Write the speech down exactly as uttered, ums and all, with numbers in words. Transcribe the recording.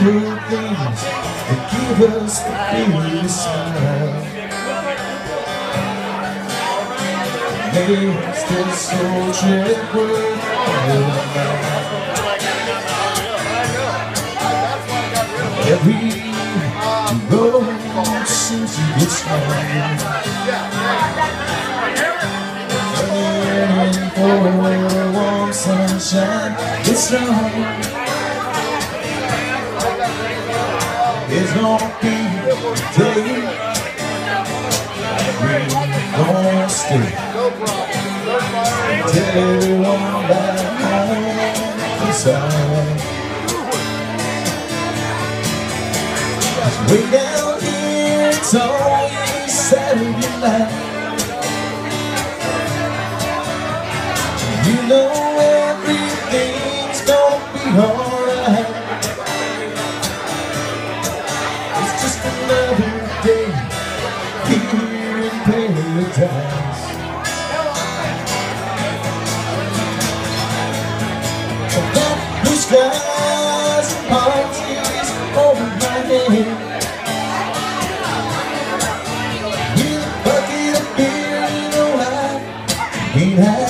good things that give us the feeling to smile. Maybe still so tranquil. Every road seems to get stronger. Turning for a warm sunshine, it's strong. It's gonna be a day we're gonna stay. Tell everyone back home inside. Way down here, it's always Saturday night. You know everything's gonna be alright. It's just another day here in paradise. Got blue skies and palm trees over my head. With a bucket of beer, you know I ain't had